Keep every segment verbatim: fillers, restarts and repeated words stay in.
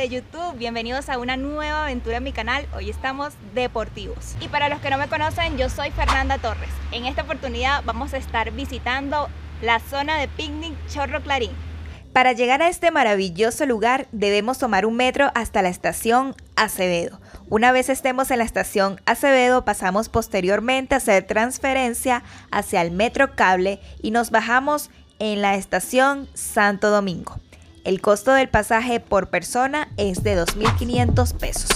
de YouTube, bienvenidos a una nueva aventura en mi canal. Hoy estamos deportivos. Y para los que no me conocen, yo soy Fernanda Torres. En esta oportunidad vamos a estar visitando la zona de picnic Chorro Clarín. Para llegar a este maravilloso lugar debemos tomar un metro hasta la estación Acevedo. Una vez estemos en la estación Acevedo, pasamos posteriormente a hacer transferencia hacia el metro cable y nos bajamos en la estación Santo Domingo. El costo del pasaje por persona es de dos mil quinientos pesos.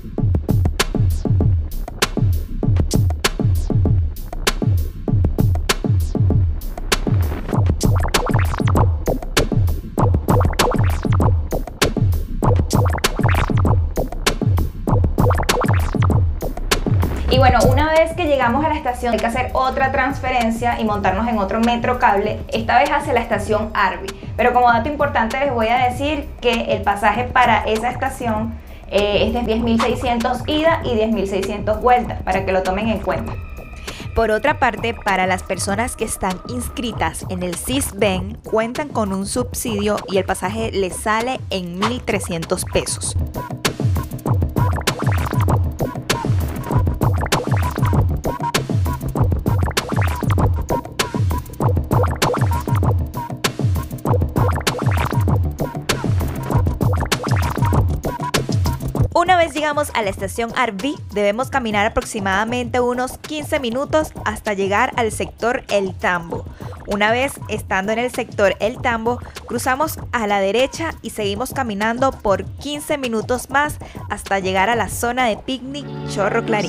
Y bueno, una vez que llegamos a la estación hay que hacer otra transferencia y montarnos en otro metro cable, esta vez hacia la estación Arby. Pero como dato importante les voy a decir que el pasaje para esa estación eh, es de diez mil seiscientos ida y diez mil seiscientos vueltas, para que lo tomen en cuenta. Por otra parte, para las personas que están inscritas en el Sisbén, cuentan con un subsidio y el pasaje les sale en mil trescientos pesos. Una vez llegamos a la estación Arby, debemos caminar aproximadamente unos quince minutos hasta llegar al sector El Tambo. Una vez estando en el sector El Tambo, cruzamos a la derecha y seguimos caminando por quince minutos más hasta llegar a la zona de picnic Chorro Clarín.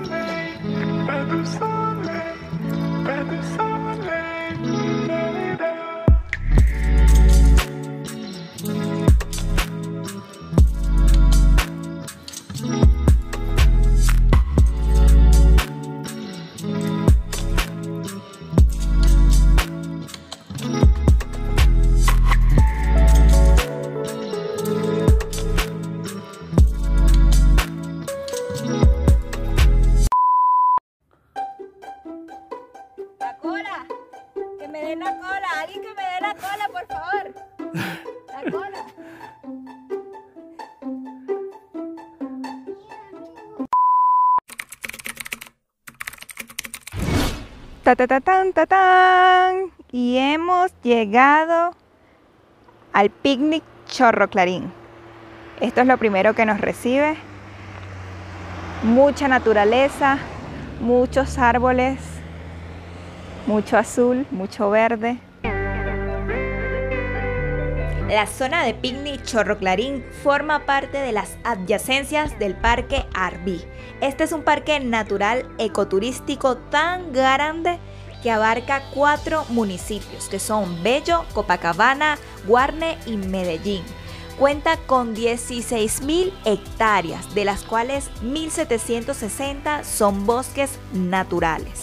¡Que me den la cola! ¡Alguien que me dé la cola, por favor! ¡La cola! ¡Ta, ta, ta, tan, ta, tan! Y hemos llegado al picnic Chorro Clarín. Esto es lo primero que nos recibe. Mucha naturaleza, muchos árboles, mucho azul, mucho verde. La zona de picnic Chorro Clarín forma parte de las adyacencias del Parque Arby. Este es un parque natural ecoturístico tan grande que abarca cuatro municipios, que son Bello, Copacabana, Guarne y Medellín. Cuenta con dieciséis mil hectáreas, de las cuales mil setecientos sesenta son bosques naturales.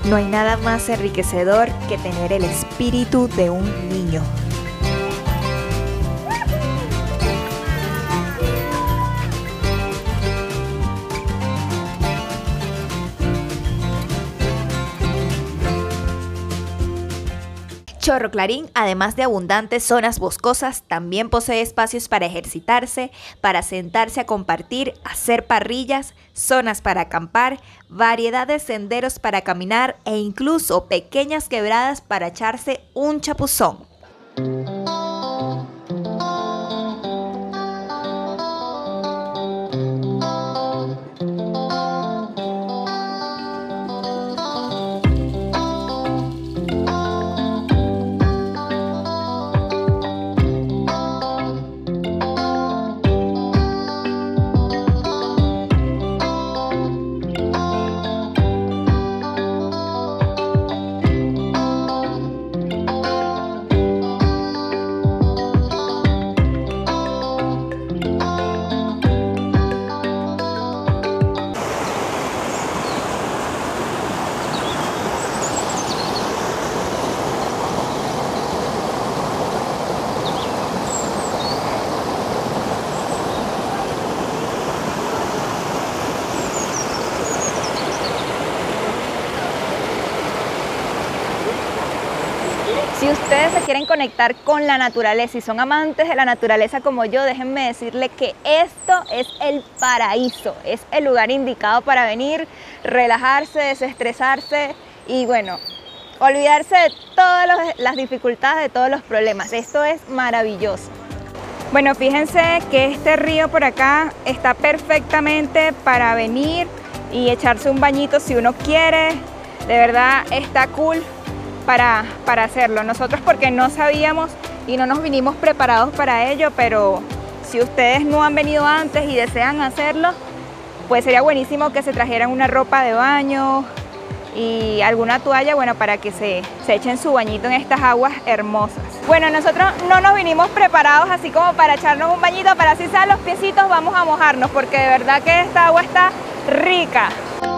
No hay nada más enriquecedor que tener el espíritu de un niño. Chorro Clarín, además de abundantes zonas boscosas, también posee espacios para ejercitarse, para sentarse a compartir, hacer parrillas, zonas para acampar, variedad de senderos para caminar e incluso pequeñas quebradas para echarse un chapuzón. Si ustedes se quieren conectar con la naturaleza y son amantes de la naturaleza como yo, déjenme decirles que esto es el paraíso, es el lugar indicado para venir, relajarse, desestresarse y bueno, olvidarse de todas las dificultades, de todos los problemas. Esto es maravilloso. Bueno, fíjense que este río por acá está perfectamente para venir y echarse un bañito si uno quiere. De verdad está cool para, para hacerlo. Nosotros porque no sabíamos y no nos vinimos preparados para ello, pero si ustedes no han venido antes y desean hacerlo, pues sería buenísimo que se trajeran una ropa de baño y alguna toalla, bueno, para que se, se echen su bañito en estas aguas hermosas. Bueno, nosotros no nos vinimos preparados así como para echarnos un bañito, para así sean los piecitos, vamos a mojarnos, porque de verdad que esta agua está rica.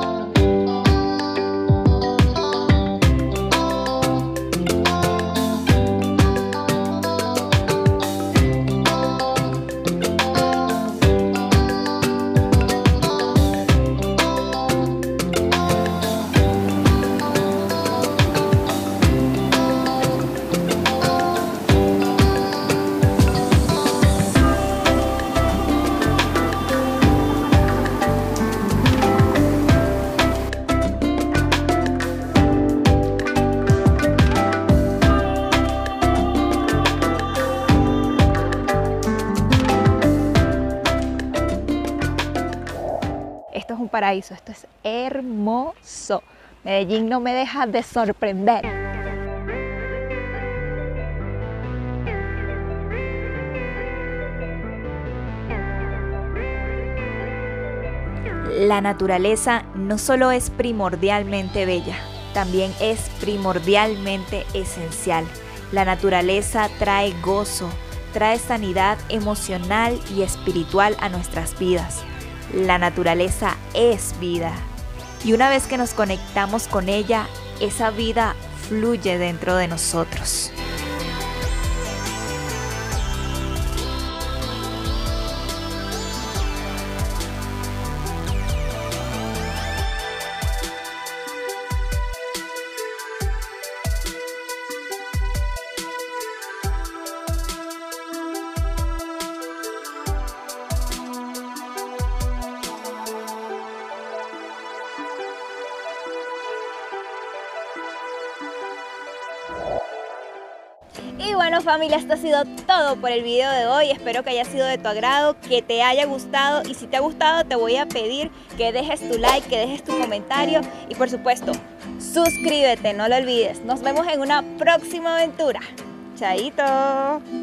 Esto es un paraíso, esto es hermoso. Medellín no me deja de sorprender. La naturaleza no solo es primordialmente bella, también es primordialmente esencial. La naturaleza trae gozo, trae sanidad emocional y espiritual a nuestras vidas. La naturaleza es vida y una vez que nos conectamos con ella, esa vida fluye dentro de nosotros. Y bueno familia, esto ha sido todo por el video de hoy. Espero que haya sido de tu agrado, que te haya gustado, y si te ha gustado te voy a pedir que dejes tu like, que dejes tu comentario y por supuesto suscríbete, no lo olvides. Nos vemos en una próxima aventura. Chaito.